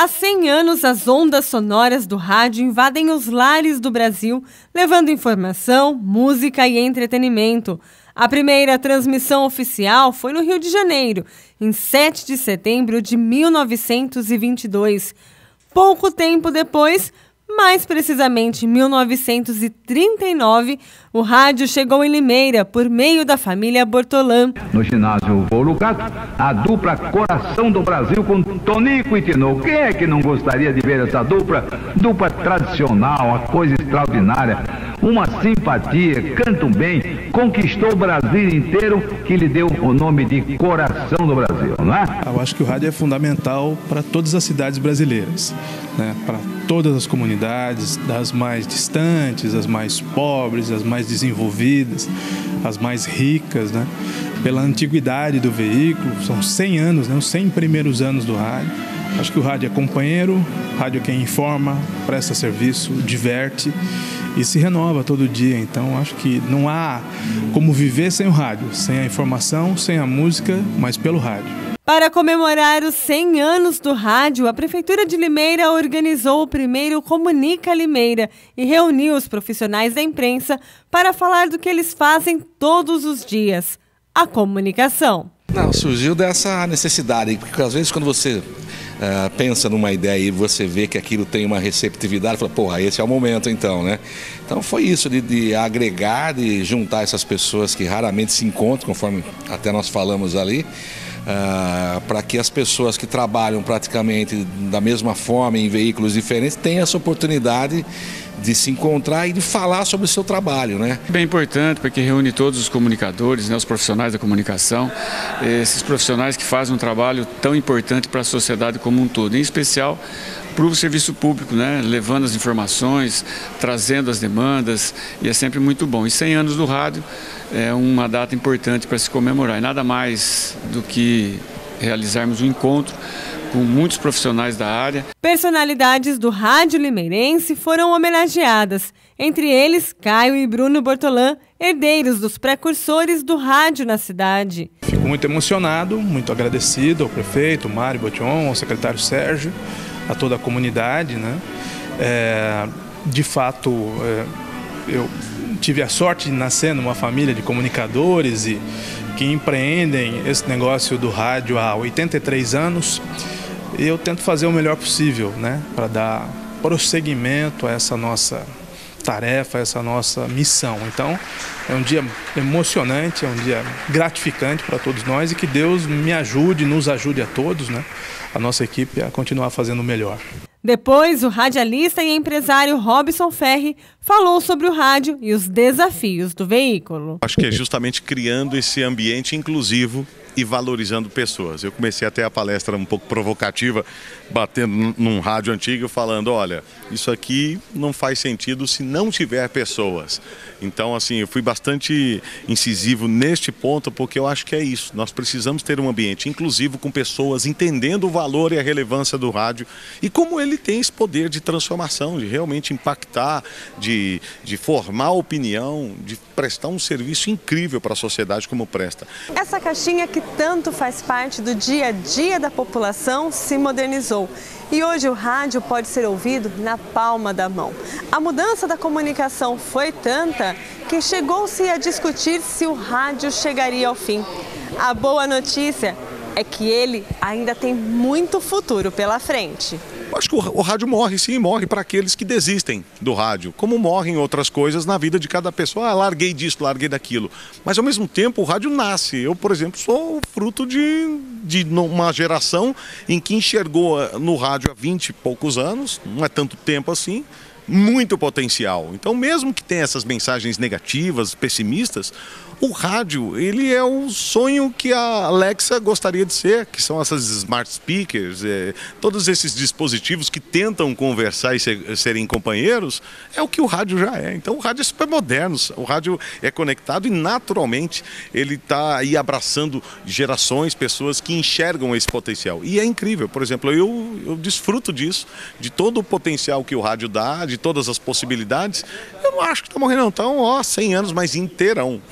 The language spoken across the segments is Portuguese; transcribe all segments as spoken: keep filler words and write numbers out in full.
Há cem anos, as ondas sonoras do rádio invadem os lares do Brasil, levando informação, música e entretenimento. A primeira transmissão oficial foi no Rio de Janeiro, em sete de setembro de mil novecentos e vinte e dois. Pouco tempo depois, mais precisamente em mil novecentos e trinta e nove, o rádio chegou em Limeira por meio da família Bortolã. No ginásio Vou Lucas, a dupla Coração do Brasil com Tonico e Tinoco. Quem é que não gostaria de ver essa dupla? Dupla tradicional, uma coisa extraordinária. Uma simpatia, cantam bem, conquistou o Brasil inteiro, que lhe deu o nome de Coração do Brasil, não é? Eu acho que o rádio é fundamental para todas as cidades brasileiras, né? Para todas as comunidades, das mais distantes, as mais pobres, as mais desenvolvidas, as mais ricas, né? Pela antiguidade do veículo, são cem anos, né? Os cem primeiros anos do rádio. Acho que o rádio é companheiro, o rádio é quem informa, presta serviço, diverte e se renova todo dia. Então acho que não há como viver sem o rádio, sem a informação, sem a música, mas pelo rádio. Para comemorar os cem anos do rádio, a Prefeitura de Limeira organizou o primeiro Comunica Limeira e reuniu os profissionais da imprensa para falar do que eles fazem todos os dias: a comunicação. Não, surgiu dessa necessidade, porque às vezes quando você uh, pensa numa ideia e você vê que aquilo tem uma receptividade, fala, porra, esse é o momento então, né? Então foi isso, de, de agregar, de juntar essas pessoas que raramente se encontram, conforme até nós falamos ali, uh, para que as pessoas que trabalham praticamente da mesma forma em veículos diferentes tenham essa oportunidade de se encontrar e de falar sobre o seu trabalho, né? Bem importante, porque reúne todos os comunicadores, né, os profissionais da comunicação, esses profissionais que fazem um trabalho tão importante para a sociedade como um todo, em especial para o serviço público, né, levando as informações, trazendo as demandas, e é sempre muito bom. E cem anos do rádio é uma data importante para se comemorar, e nada mais do que realizarmos um encontro com muitos profissionais da área. Personalidades do rádio limeirense foram homenageadas, entre eles Caio e Bruno Bortolã, herdeiros dos precursores do rádio na cidade. Fico muito emocionado, muito agradecido ao prefeito Mário Botion, ao secretário Sérgio, a toda a comunidade, né? É, de fato, é, eu tive a sorte de nascer numa família de comunicadores e que empreendem esse negócio do rádio há oitenta e três anos. Eu tento fazer o melhor possível, né, para dar prosseguimento a essa nossa tarefa, a essa nossa missão. Então, é um dia emocionante, é um dia gratificante para todos nós e que Deus me ajude, nos ajude a todos, né, a nossa equipe a continuar fazendo o melhor. Depois, o radialista e empresário Robson Ferri falou sobre o rádio e os desafios do veículo. Acho que é justamente criando esse ambiente inclusivo e valorizando pessoas. Eu comecei até a palestra um pouco provocativa, batendo num rádio antigo, falando, olha, isso aqui não faz sentido se não tiver pessoas. Então, assim, eu fui bastante incisivo neste ponto, porque eu acho que é isso. Nós precisamos ter um ambiente inclusivo com pessoas entendendo o valor e a relevância do rádio e como ele tem esse poder de transformação, de realmente impactar, de, de formar opinião, de prestar um serviço incrível para a sociedade como presta. Essa caixinha que tanto faz parte do dia a dia da população se modernizou. E hoje o rádio pode ser ouvido na palma da mão. A mudança da comunicação foi tanta que chegou-se a discutir se o rádio chegaria ao fim. A boa notícia é que ele ainda tem muito futuro pela frente. Eu acho que o rádio morre, sim, morre para aqueles que desistem do rádio, como morrem outras coisas na vida de cada pessoa. Ah, larguei disso, larguei daquilo. Mas, ao mesmo tempo, o rádio nasce. Eu, por exemplo, sou fruto de, de uma geração em que enxergou no rádio há vinte e poucos anos, não é tanto tempo assim, muito potencial. Então, mesmo que tenha essas mensagens negativas, pessimistas, o rádio, ele é o sonho que a Alexa gostaria de ser, que são essas smart speakers, é, todos esses dispositivos que tentam conversar e ser, serem companheiros, é o que o rádio já é. Então o rádio é super moderno, o rádio é conectado e naturalmente ele está aí abraçando gerações, pessoas que enxergam esse potencial. E é incrível, por exemplo, eu, eu desfruto disso, de todo o potencial que o rádio dá, de todas as possibilidades. Eu não acho que está morrendo não, então, ó, cem anos, mas inteirão.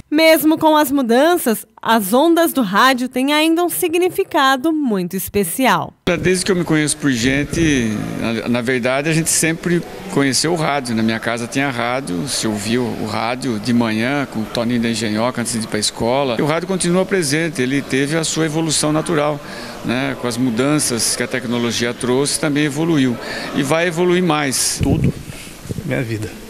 Mesmo com as mudanças, as ondas do rádio têm ainda um significado muito especial. Desde que eu me conheço por gente, na, na verdade a gente sempre conheceu o rádio. Na minha casa tinha rádio, se ouviu o rádio de manhã com o Toninho da Engenhoca antes de ir para a escola. O rádio continua presente, ele teve a sua evolução natural, né? Com as mudanças que a tecnologia trouxe também evoluiu e vai evoluir mais. Tudo, minha vida.